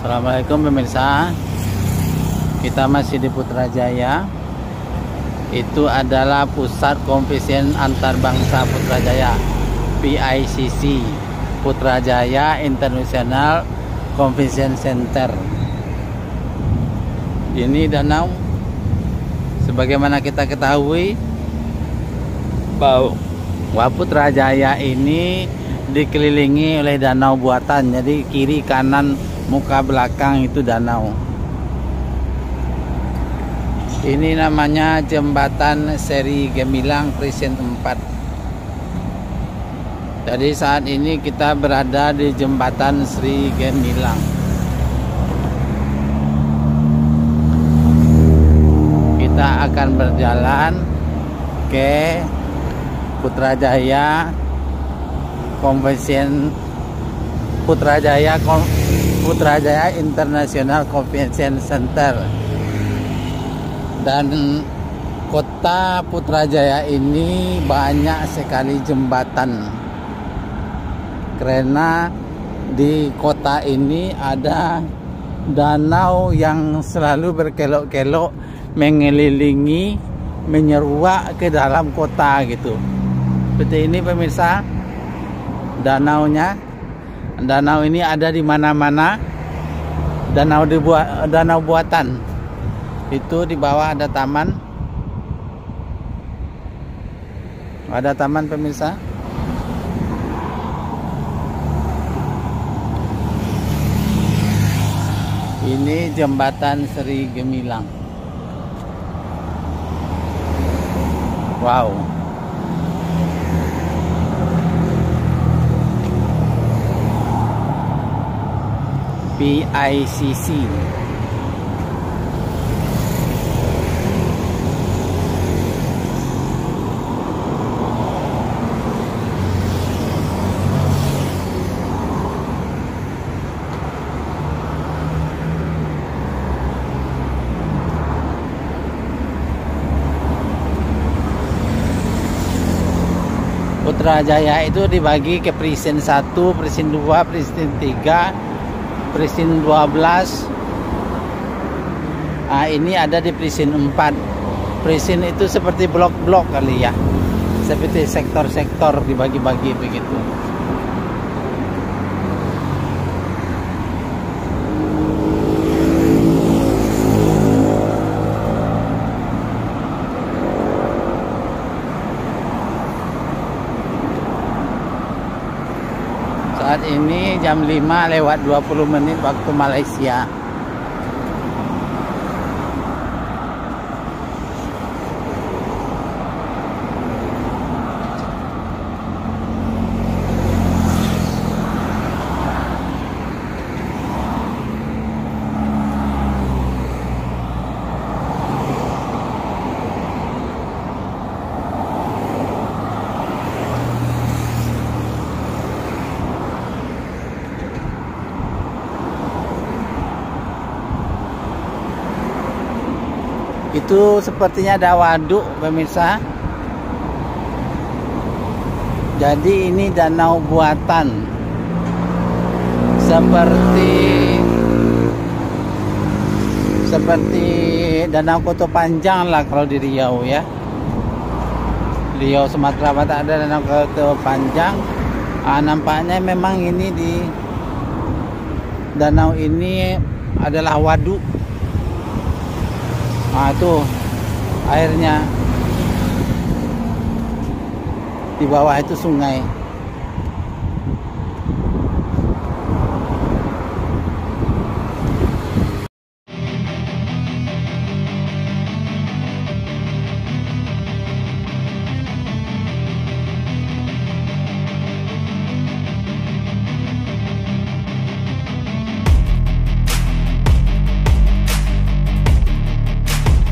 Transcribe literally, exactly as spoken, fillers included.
Assalamualaikum pemirsa, kita masih di Putrajaya. Itu adalah pusat konvensi antarbangsa Putrajaya, P I C C, Putrajaya International Convention Center. Ini danau, sebagaimana kita ketahui bahwa Putrajaya ini dikelilingi oleh danau buatan. Jadi kiri kanan muka belakang itu danau. Ini namanya jembatan Seri Gemilang Presiden empat. Jadi saat ini kita berada di jembatan Seri Gemilang. Kita akan berjalan ke Putrajaya Convention Putrajaya Putrajaya International Convention Center. Dan kota Putrajaya ini banyak sekali jembatan, karena di kota ini ada danau yang selalu berkelok-kelok mengelilingi, menyeruak ke dalam kota gitu. Seperti ini pemirsa, danaunya. Danau ini ada di mana-mana. Danau dibuat, danau buatan. Itu di bawah ada taman. Ada taman pemirsa. Ini jembatan Seri Gemilang. Wow. P I C C. Putrajaya itu dibagi ke Presiden satu, Presiden dua, Presiden tiga, Presiden dua belas. Nah, ini ada di Presiden empat. Presiden itu seperti blok-blok kali ya. Seperti sektor-sektor dibagi-bagi begitu. Saat ini jam lima lewat dua puluh menit waktu Malaysia. Itu sepertinya ada waduk pemirsa. Jadi ini danau buatan, seperti seperti Danau Koto Panjang lah kalau di Riau ya. Riau Sumatera Barat ada Danau Koto Panjang. Ah, nampaknya memang ini di danau ini adalah waduk. Nah, itu airnya, di bawah itu sungai.